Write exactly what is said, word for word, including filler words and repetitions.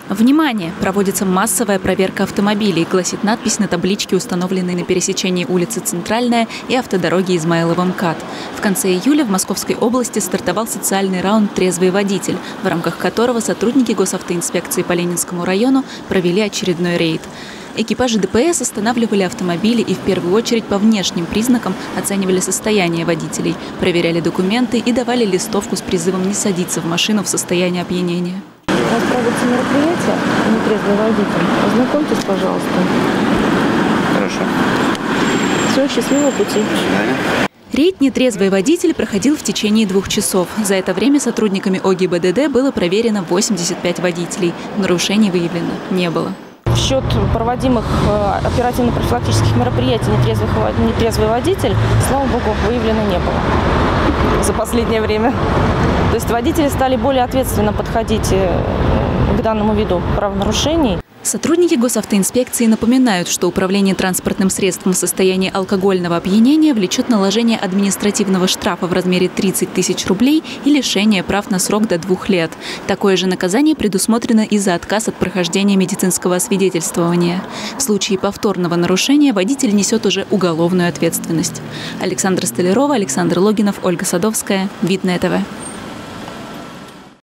Внимание! Проводится массовая проверка автомобилей, гласит надпись на табличке, установленной на пересечении улицы Центральная и автодороги Измайлово-МКАД. В конце июля в Московской области стартовал социальный раунд «Трезвый водитель», в рамках которого сотрудники госавтоинспекции по Ленинскому району провели очередной рейд. Экипажи ДПС останавливали автомобили и в первую очередь по внешним признакам оценивали состояние водителей, проверяли документы и давали листовку с призывом не садиться в машину в состоянии опьянения. У вас проводится мероприятие «Нетрезвый водитель». Ознакомьтесь, пожалуйста. Хорошо. Все, счастливого пути. До свидания. Рейд «Нетрезвый водитель» проходил в течение двух часов. За это время сотрудниками ОГИБДД было проверено восемьдесят пять водителей. Нарушений выявлено не было. В счет проводимых оперативно-профилактических мероприятий «Нетрезвый, нетрезвый водитель», слава богу, выявлено не было за последнее время. То есть водители стали более ответственно подходить к данному виду правонарушений. Сотрудники госавтоинспекции напоминают, что управление транспортным средством в состоянии алкогольного опьянения влечет наложение административного штрафа в размере тридцати тысяч рублей и лишение прав на срок до двух лет. Такое же наказание предусмотрено и за отказ от прохождения медицинского освидетельствования. В случае повторного нарушения водитель несет уже уголовную ответственность. Александра Столярова, Александр Логинов, Ольга Садовская. Видное ТВ.